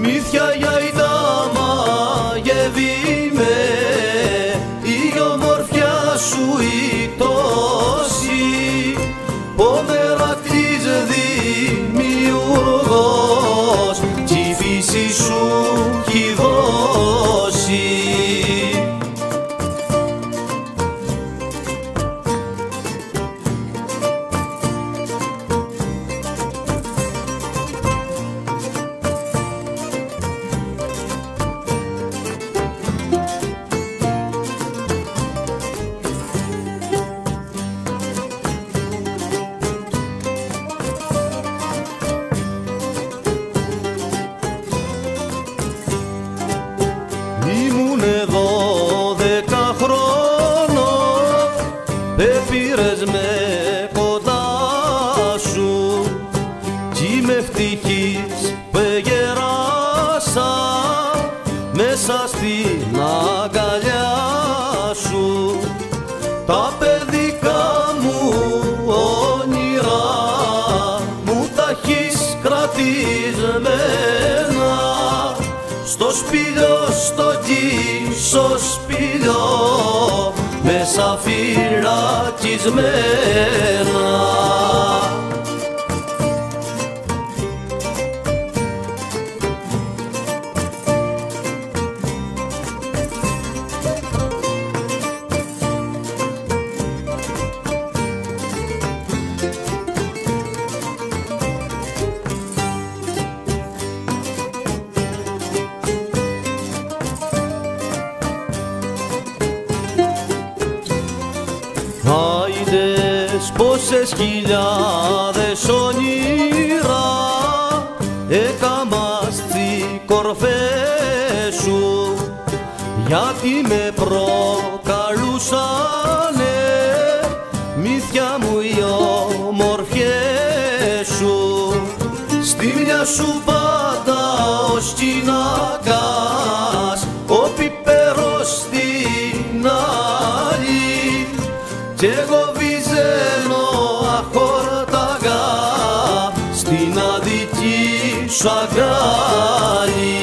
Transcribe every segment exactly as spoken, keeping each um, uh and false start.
μύθια για ητά μαγεύει με η ομορφιά σου η τόση Πομερακλής δημιουργός κι η φύση σου κι δώσει. Ήμουνε δώδεκα χρόνο, πέπηρες με κοντά σου κι είμαι ευτυχής που εγεράσα μέσα στην αγκαλιά σου. Τα παιδικά μου όνειρα μου τα έχεις κρατισμένα στο σπήλιο, στο κύσο σπήλιο μέσα φυλακισμένα. Άιδες πόσες χιλιάδες όνειρα έκαμα στις κορφές σου γιατί με προκαλούσανε μύθια μου οι ομορφιές σου. Στη μια σου πάντα ο σκηνάκας, ο πιπέρος στην άλλη κι εγώ βυζένω αχόρταγα στην αδική σου αγκάλι.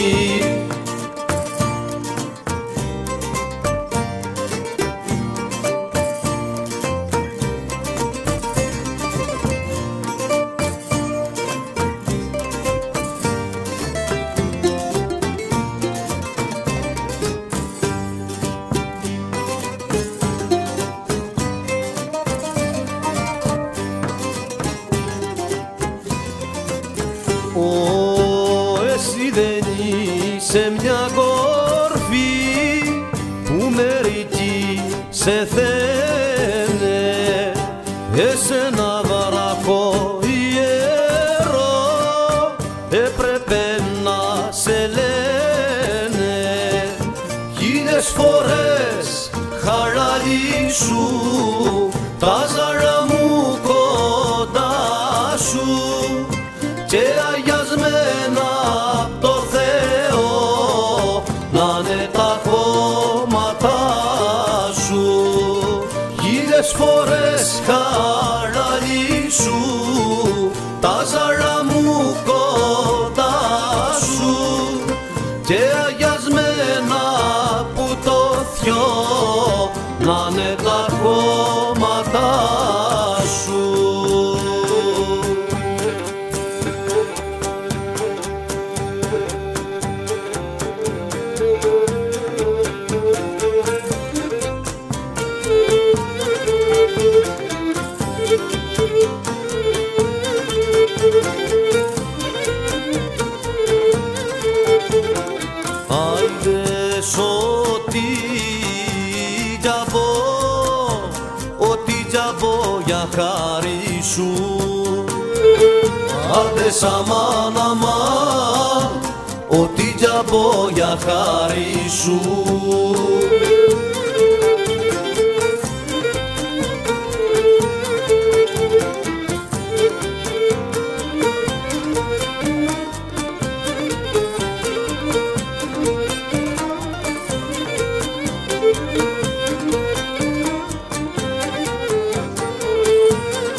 Ω, εσύ δεν είσαι μια κορφή που μερικοί σε θένε, εσένα βράχο ιερό έπρεπε να σε λένε. Χίλιες φορές χαλάλι σου τα ζαρά μου κοντά σου και αγιασμένα απ' το Θεό να'ναι τα χώματα σου. Χίλιες φορές χαλάλι σου τα ζαρά μου κοντά σου και αγιασμένα που το Θεό να'ναι τα χώματα σου. Άιδες ό,τι τζαμπώ, ό,τι τζαμπώ για χάρη σου. Άιδες αμάν αμάν, ό,τι τζαμπώ για χάρη σου.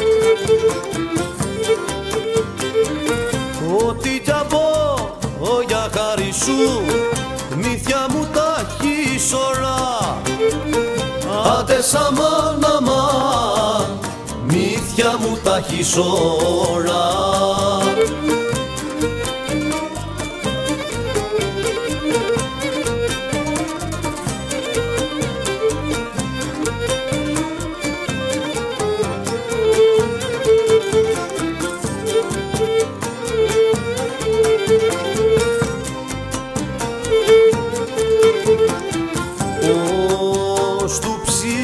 Ό,τι τζαμπώ για σου, μύθια μου τα χίσορα. Άντε σαμάν, αμάν, μύθια μου τα χίσορα. Στου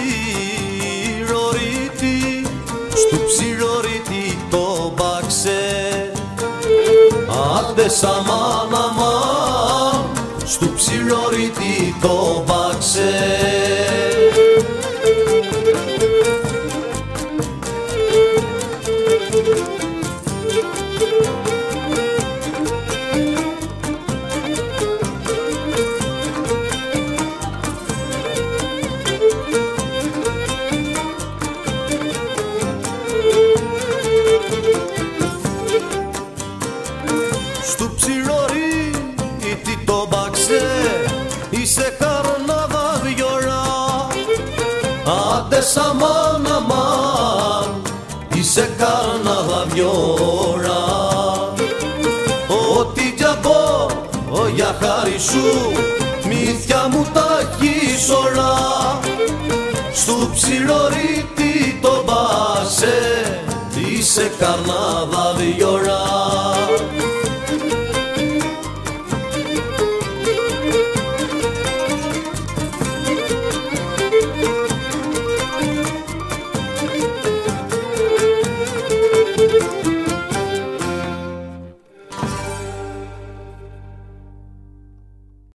ψηρορίτη, στου ψηρορίτη το μπάξε. Άντε σαμάν, αμάν, στου ψηρορίτη το μπάξε. Στου ψηρορίτη το μπαξέ, είσαι καρναβαδιορά. Άντε σαμάν, αμάν, είσαι καρναβαδιορά. Ό,τι για πω, για χάρη σου, μύθια μου τα χίσορα. Στου ψηρορίτη το μπαξέ, είσαι καρναβαδιορά.